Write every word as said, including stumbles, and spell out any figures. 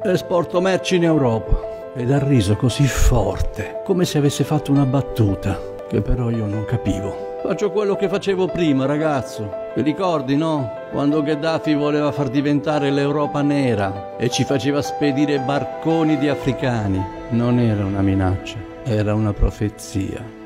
Esporto merci in Europa. Ed ha riso così forte, come se avesse fatto una battuta, che però io non capivo. Faccio quello che facevo prima, ragazzo. Ti ricordi, no? Quando Gheddafi voleva far diventare l'Europa nera e ci faceva spedire barconi di africani. Non era una minaccia, era una profezia.